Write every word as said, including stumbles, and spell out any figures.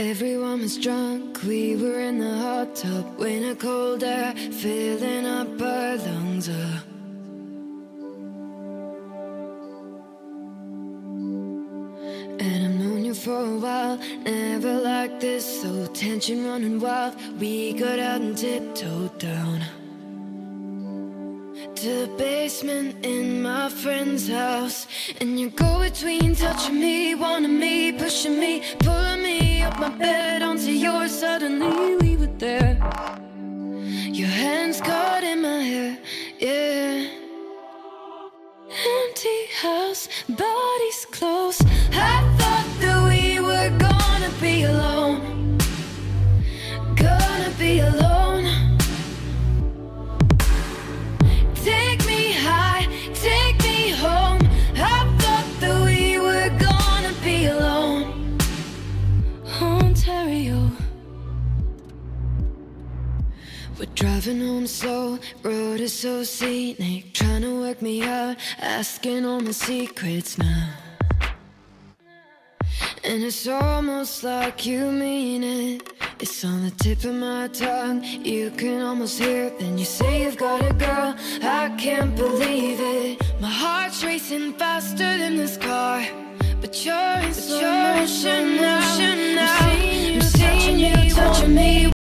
Everyone was drunk, we were in the hot tub, winter cold air filling up our lungs up. And I've known you for a while, never like this, so tension running wild. We got out and tiptoed down to the basement in my friend's house. And you go between touching me, wanting me, pushing me, pulling me up my bed onto yours. Suddenly we were there, your hands caught in my hair, yeah. Empty house, bodies close. I thought that we were gonna be alone, gonna be alone. Take me high, take me home. I thought that we were gonna be alone. Ontario. We're driving home slow, road is so scenic, trying to work me out, asking all my secrets now. And it's almost like you mean it, it's on the tip of my tongue, you can almost hear it. Then you say you've got a girl, I can't believe it. My heart's racing faster than this car, but you're in slow motion now.